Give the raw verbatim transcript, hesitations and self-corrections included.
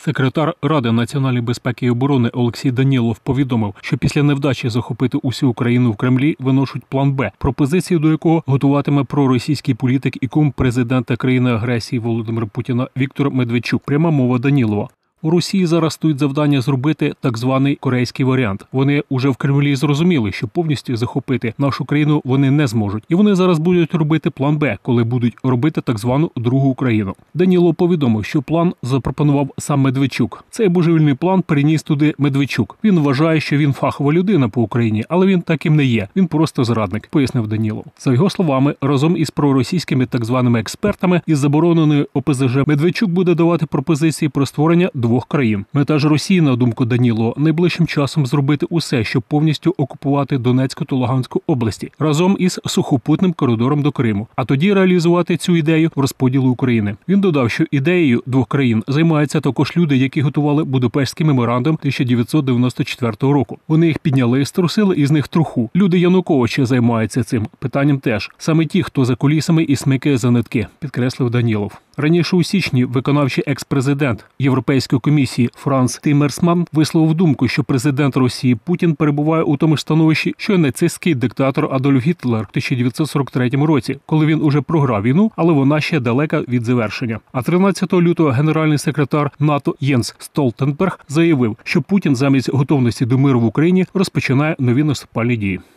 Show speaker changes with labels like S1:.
S1: Секретар Ради національної безпеки і оборони Олексій Данілов повідомив, що після невдачі захопити усю Україну в Кремлі виношують план Б, пропозицію до якого готуватиме проросійський політик і кум президента країни-агресії Володимира Путіна Віктор Медведчук. Пряма мова Данілова. У Росії зараз стоїть завдання зробити так званий корейський варіант. Вони уже в Кремлі зрозуміли, що повністю захопити нашу країну вони не зможуть. І вони зараз будуть робити план Б, коли будуть робити так звану другу Україну. Данілов повідомив, що план запропонував сам Медведчук. Цей божевільний план переніс туди Медведчук. Він вважає, що він фахова людина по Україні, але він таким не є. Він просто зрадник, пояснив Данілов. За його словами, разом із проросійськими так званими експертами із забороненої О Пе Зе Же Медведчук буде давати пропозиції про створення двох країн. Мета ж Росії, на думку Данілова, найближчим часом зробити усе, щоб повністю окупувати Донецьку та Луганську області разом із сухопутним коридором до Криму, а тоді реалізувати цю ідею розподілу України. Він додав, що ідеєю двох країн займаються також люди, які готували Будапештський меморандум тисяча дев'ятсот дев'яносто четвертого року. Вони їх підняли, струсили із них труху. Люди Януковича займаються цим питанням теж. Саме ті, хто за кулісами і смикає за нитки, підкреслив Данілов. Раніше у січні виконавчий екс-президент Європейської комісії Франц Тіммерманс висловив думку, що президент Росії Путін перебуває у тому ж становищі, що й нацистський диктатор Адольф Гітлер в тисяча дев'ятсот сорок третьому році, коли він уже програв війну, але вона ще далека від завершення. А тринадцятого лютого генеральний секретар НАТО Єнс Столтенберг заявив, що Путін замість готовності до миру в Україні розпочинає нові наступальні дії.